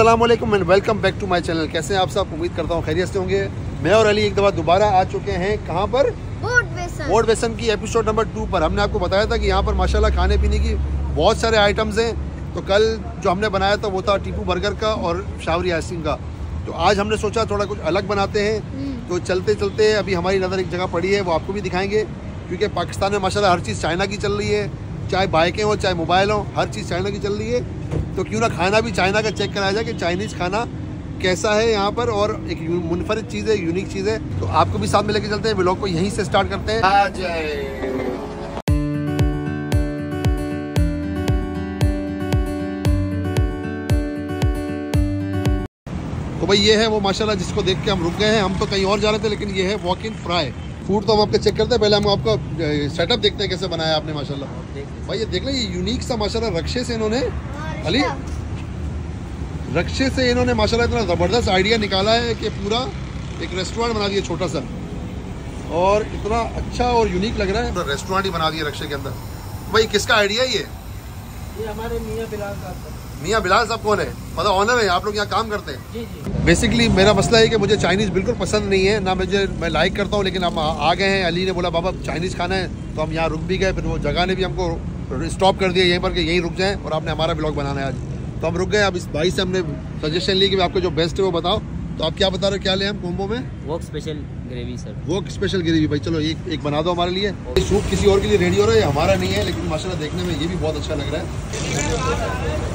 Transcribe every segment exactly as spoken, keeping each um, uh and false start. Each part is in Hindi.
अस्सलाम वालेकुम and welcome back to my channel. कैसे हैं आप सब? उम्मीद करता हूँ खैरियत से होंगे। मैं और अली एक दफ़ा दोबारा आ चुके हैं। कहाँ पर? बोट बेसन। बोट बेसन की एपिसोड नंबर टू पर। हमने आपको बताया था कि यहाँ पर माशाल्लाह खाने पीने की बहुत सारे आइटम्स हैं। तो कल जो हमने बनाया था वो था टीपू बर्गर का और शावरी आइसक्रीम का। तो आज हमने सोचा थोड़ा कुछ अलग बनाते हैं। तो चलते चलते अभी हमारी नज़र एक जगह पड़ी है, वो आपको भी दिखाएंगे। क्योंकि पाकिस्तान में माशाल्लाह हर चीज़ चाइना की चल रही है, चाहे बाइकें हो चाहे मोबाइल हो, हर चीज़ चाइना की चल रही है। तो क्यों ना खाना भी चाइना का चेक कराया जाए कि चाइनीज़ खाना कैसा है यहाँ पर। और एक मुनफरिद चीज़ है, यूनिक चीज़ है। तो आपको भी साथ में लेके चलते हैं। व्लॉग को यहीं से स्टार्ट करते हैं। आ जाए। तो भाई ये है वो माशाल्लाह जिसको देख के हम रुक गए हैं। हम तो कहीं और जा रहे थे, लेकिन ये है वॉक इन फ्राई फूड। तो हम आपके चेक करते हैं। पहले हम आपका सेटअप देखते हैं कैसे बनाया आपने माशाल्लाह। भाई ये देख लें, ये यूनिक सा माशाल्लाह रक्षे से इन्होंने अली रक्षे से इन्होंने माशाल्लाह इतना ज़बरदस्त आइडिया निकाला है कि पूरा एक रेस्टोरेंट बना दिया छोटा सा, और इतना अच्छा और यूनिक लग रहा है। रेस्टोरेंट ही बना दिया रक्षे के अंदर। भाई किसका आइडिया ये? ये हमारे मियाँ बिलाल साहब। मियाँ बिलाल साहब कौन है? मतलब ऑनर है, आप लोग यहाँ काम करते हैं? जी जी। बेसिकली मेरा मसला है कि मुझे चाइनीज़ बिल्कुल पसंद नहीं है ना, मुझे मैं लाइक करता हूँ। लेकिन हम आ गए हैं, अली ने बोला बाबा चाइनीज़ खाना है, तो हम यहाँ रुक भी गए। फिर वो जगह ने भी हमको स्टॉप कर दिया यहीं पर कि यहीं रुक जाएं, और आपने हमारा ब्लॉग बनाना है आज। तो हम रुक गए। अब इस भाई से हमने सजेशन ली कि आपको जो बेस्ट है वो बताओ। तो आप क्या बता रहे हो, क्या लें हम कॉम्बो में? Wok special gravy sir. Wok special gravy. भाई चलो एक एक बना दो हमारे लिए। सूप किसी और के लिए रेडी हो रहा है, हमारा नहीं है, लेकिन माशाल्लाह देखने में ये भी बहुत अच्छा लग रहा है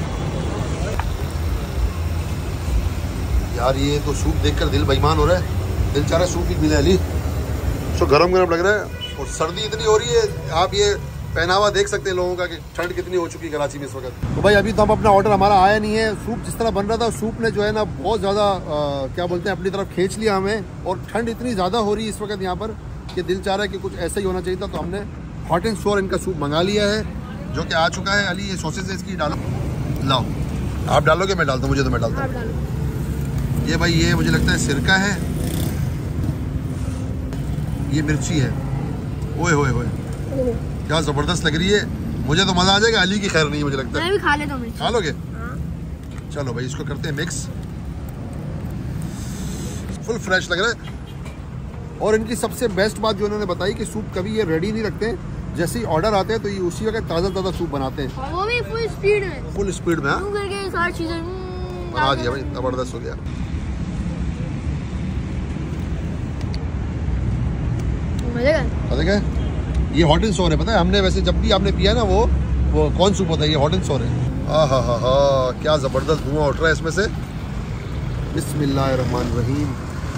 यार। ये तो सूप देखकर दिल बेईमान हो रहा है। दिल चाह रहा है सूप ही मिले अली। तो गरम गरम लग रहा है और सर्दी इतनी हो रही है। आप ये पहनावा देख सकते हैं लोगों का कि ठंड कितनी हो चुकी है कराची में इस वक्त। तो भाई अभी तो हम अपना ऑर्डर हमारा आया नहीं है। सूप जिस तरह बन रहा था, सूप ने जो है ना बहुत ज़्यादा क्या बोलते हैं अपनी तरफ खींच लिया हमें। और ठंड इतनी ज़्यादा हो रही है इस वक्त यहाँ पर कि दिल चाह रहा है कि कुछ ऐसा ही होना चाहिए था। तो हमने हॉट एंड सोर इनका सूप मंगा लिया है, जो कि आ चुका है। अली ये सॉसेज इसकी डालो, लाओ आप डालोगे? मैं डालता हूँ, मुझे तो मैं डालता हूँ। ये भाई ये मुझे लगता है सिरका है, ये मिर्ची है। ओए होए होए क्या जबरदस्त लग रही है। मुझे तो मजा आ जाएगा। अली की खैर नहीं, मुझे लगता है मैं भी खा लेता हूं। खा लोगे? चलो भाई इसको करते हैं मिक्स। फुल फ्रेश लग रहा है। और इनकी सबसे बेस्ट बात जो इन्होंने बताई कि सूप कभी ये रेडी नहीं रखते। जैसे ही ऑर्डर आते हैं तो ये उसी वक्त ताज़ा ताज़ा सूप बनाते हैं, वो भी फुल स्पीड में। फुल स्पीड में। हाँ करके सारी चीजें बना दिया भाई, जबरदस्त हो गया। मजा ये हॉट एंड सोर है, पता है हमने वैसे जब भी आपने पिया ना वो वो कौन सूप होता है, ये हॉट एंड सोर है। हाँ हाँ हाँ हाँ क्या ज़बरदस्त धुआं उठ रहा है इसमें से। बिस्मिल्लाहिर्रहमानिर्रहीम।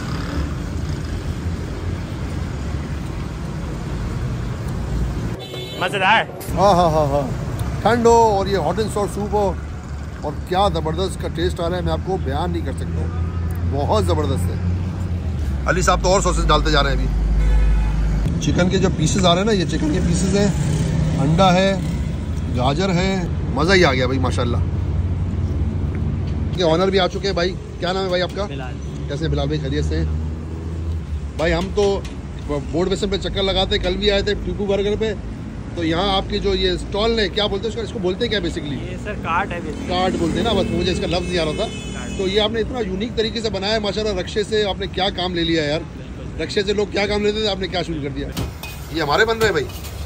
मजेदार। हाँ हाँ हाँ हाँ ठंड हो और ये हॉट एंड सोर सूप हो, और क्या ज़बरदस्त का टेस्ट आ रहा है, मैं आपको बयान नहीं कर सकता हूँ। बहुत ज़बरदस्त है। अली साहब तो और सॉसेस डालते जा रहे हैं अभी। चिकन के जो पीसेस आ रहे हैं ना, ये चिकन के पीसेस हैं, अंडा है, गाजर है। मज़ा ही आ गया भाई माशाल्लाह। ये ऑनर भी आ चुके हैं। भाई क्या नाम है भाई आपका? बिलाल। कैसे बिलाल भाई? खैरियत से? भाई हम तो बोट बेसन पे चक्कर लगाते, कल भी आए थे टीपू बर्गर पे। तो यहाँ आपके जो ये स्टॉल है, क्या बोलते हैं इसको? इसको बोलते हैं क्या बेसिकली? ये सर कार्ट है। कार्ट बोलते हैं ना, बस मुझे इसका लफ्ज़ नहीं आ रहा था। तो ये आपने इतना यूनिक तरीके से बनाया है माशाल्लाह। रक्षे से आपने क्या काम ले लिया यार। रक्षे से लोग क्या काम लेते थे, आपने क्या शुरू कर दिया। ये हमारे बन रहे हैं भाई।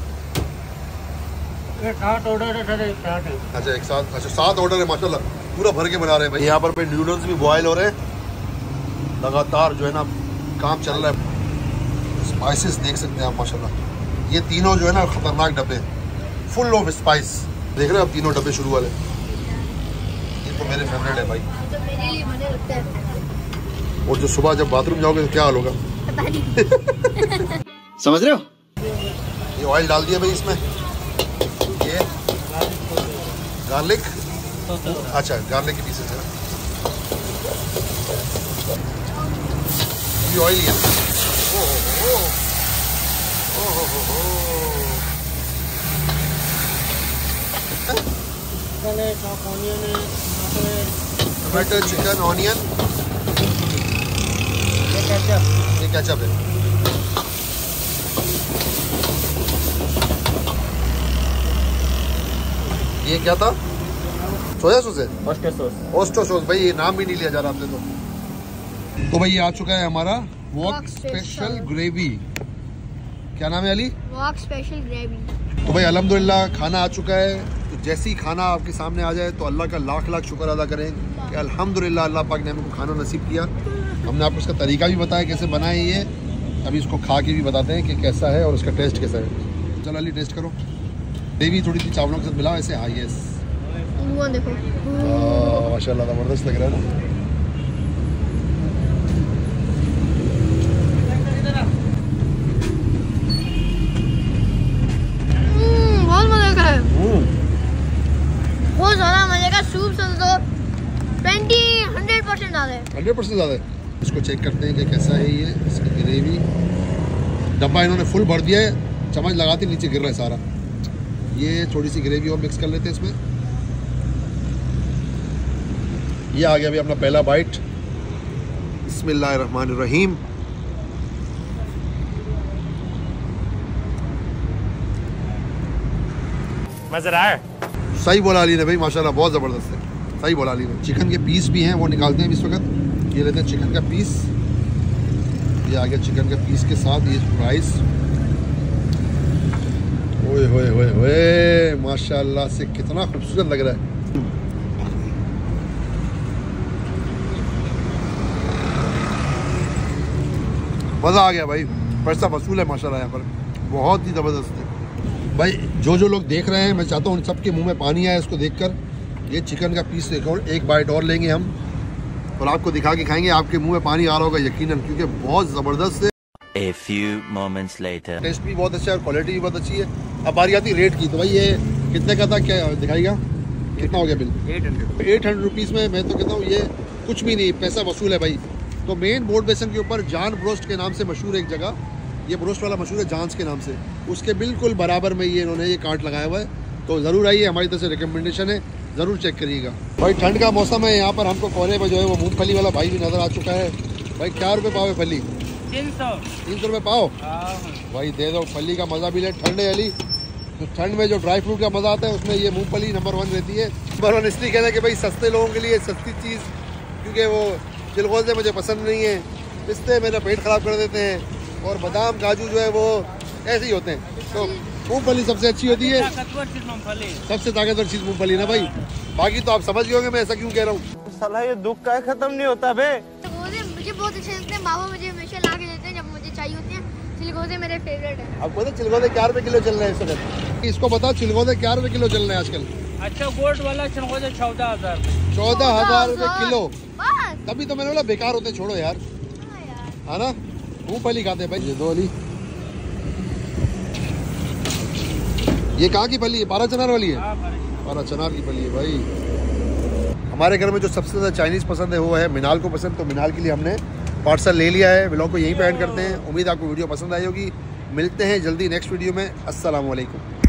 सात ऑर्डर है। अच्छा एक साथ, अच्छा सात ऑर्डर है माशाल्लाह, पूरा भर के बना रहे हैं भाई। यहाँ पर पे नूडल्स भी बॉयल हो रहे हैं लगातार, जो है ना काम चल रहा है। स्पाइसेस देख सकते हैं आप माशाल्लाह। ये तीनों जो है ना खतरनाक डब्बे, फुल ऑफ स्पाइस। देख रहे हैं आप तीनों डब्बे शुरू वाले। ये तो मेरे फेवरेट है भाई। तो मेरे लिए मजे लगता है। और जो सुबह जब बाथरूम जाओगे तो क्या हाल होगा समझ रहे हो? ये ऑयल डाल दिया भाई इसमें। ये गार्लिक, अच्छा गार्लिक के पीसेस है। ये ऑयल ही है। ओ हो हो हो हो हो। टमाटर, चिकन, ऑनियन, ये केचप है। ये क्या था? सोया सॉस है, ऑस्टर सॉस। ओस्टो सॉस। भाई ये नाम भी नहीं लिया जा रहा आपने तो। तो भाई ये आ चुका है हमारा वॉक स्पेशल ग्रेवी। क्या नाम है अली? Walk special gravy. तो भाई अल्हम्दुलिल्लाह खाना आ चुका है। तो जैसे ही खाना आपके सामने आ जाए तो अल्लाह का लाख लाख शुक्र अदा करें कि अल्हम्दुलिल्लाह अल्लाह पाक ने हमको खाना नसीब किया। हमने आपको इसका तरीका भी बताया कैसे बनाए ये, अभी इसको खा के भी बताते हैं कि कैसा है और उसका टेस्ट कैसा है। चलो अली टेस्ट करो। ग्रेवी थोड़ी सी चावलों के साथ मिलाओ ऐसे। हाँ यस, वो देखो माशाल्लाह ज़बरदस्त लग रहा है ना। बहुत मजे का है, बहुत ज़्यादा मजे का। सूप से तो ट्वेंटी हंड्रेड परसेंट ज़्यादा है, हंड्रेड परसेंट ज़्यादा है। इसको चेक करते हैं कि कैसा है ये। इसकी ग्रेवी डब्बा इन्होंने फुल भर दिया है, चम्मच लगाते नीचे गिर रहा है सारा। ये थोड़ी सी ग्रेवी और मिक्स कर लेते हैं इसमें। ये आ गया अभी अपना पहला बाइट। बिस्मिल्लाहिर्रहमानिर्रहीम। मज़ेदार है। सही बोला अली ने भाई, माशाल्लाह बहुत ज़बरदस्त है। सही बोला अली ने। चिकन के पीस भी हैं, वो निकालते हैं इस वक्त। ये लेते हैं चिकन का पीस। ये आ गया चिकन के पीस के साथ ये राइस। ओए होए होए होए, माशाल्लाह से कितना खूबसूरत लग रहा है। मज़ा आ गया भाई, पैसा वसूल है माशाल्लाह। यहाँ पर बहुत ही ज़बरदस्त है भाई। जो जो लोग देख रहे हैं, मैं चाहता हूँ उन सबके मुंह में पानी आए इसको देखकर। ये चिकन का पीस एक और एक बाइट और लेंगे हम और आपको दिखा के खाएंगे। आपके मुंह में पानी आ रहा होगा यकीनन, क्योंकि बहुत ज़बरदस्त है। A few moments later. Taste भी बहुत अच्छा है और क्वालिटी भी बहुत अच्छी है। अब बारी आती है रेट की। तो भाई ये कितने का था, क्या दिखाएगा? कितना हो गया bill? Eight hundred eight hundred rupees में मैं तो कहता हूँ ये कुछ भी नहीं, पैसा वसूल है भाई। तो मेन बोर्ड बेसन के ऊपर जान ब्रोस्ट के नाम से मशहूर एक जगह, ये ब्रोस्ट वाला मशहूर है जांस के नाम से, उसके बिल्कुल बराबर में ये इन्होंने ये कार्ट लगाया हुआ है। तो ज़रूर आइए, हमारी तरफ से रिकमेंडेशन है, ज़रूर चेक करिएगा भाई। ठंड का मौसम है, यहाँ पर हमको कोने में जो है वो मूंगफली वाला भाई भी नज़र आ चुका है। भाई क्या रुपये पाव है फली? तीन सौ तीन सौ रुपये पाव। भाई दे दो, फली का मज़ा भी ले। ठंड है अली, तो ठंड में जो ड्राई फ्रूट का मज़ा आता है उसमें ये मूंगफली नंबर वन रहती है। नंबर वन इसलिए कहना है कि भाई सस्ते लोगों के लिए सस्ती चीज़, क्योंकि वो चिलगोज़े मुझे पसंद नहीं है, पिस्ते मेरा पेट ख़राब कर देते हैं, और बादाम काजू जो है वो ऐसे ही होते हैं। तो मूंगफली सबसे अच्छी होती है, सबसे ताकतवर चीज़ मूंगफली ना भाई। बाकी तो आप समझ गए होंगे मैं ऐसा क्यों कह रहा हूँ। साला ये दुख का खत्म नहीं होता बे। मुझे बहुत अच्छे लगते हैं, मामा मुझे हमेशा ला के देते हैं जब मुझे चाहिए होते हैं। चिलगोज़े मेरे फेवरेट है। आपको पता चिलगोज़े क्या रुपये किलो चल रहे हैं इस वक्त? इसको बताओ चिलगोज़े क्या रुपये किलो चल रहे हैं आजकल? अच्छा गोल्ड वाला चिलगोज़े चौदह हजार चौदह हजार रुपये किलो। बस तभी तो मैंने बोला बेकार होते, छोड़ो यार, है ना। मूंगफली खाते हैं भाई। ये दो अली, ये कहाँ की फली है? बारह चनार वाली है। बारह चनार की फली है भाई। हमारे घर में जो सबसे ज़्यादा चाइनीज़ पसंद है वो है मिनाल को पसंद। तो मिनाल के लिए हमने पार्सल ले लिया है। व्लॉग को यहीं पे एंड करते हैं। उम्मीद आपको वीडियो पसंद आई होगी। मिलते हैं जल्दी नेक्स्ट वीडियो में। अस्सलाम वालेकुम।